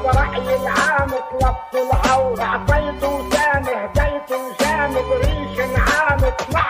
برأي العامة لبس العور، عطيته سامه هديته جامد ريش نعامة.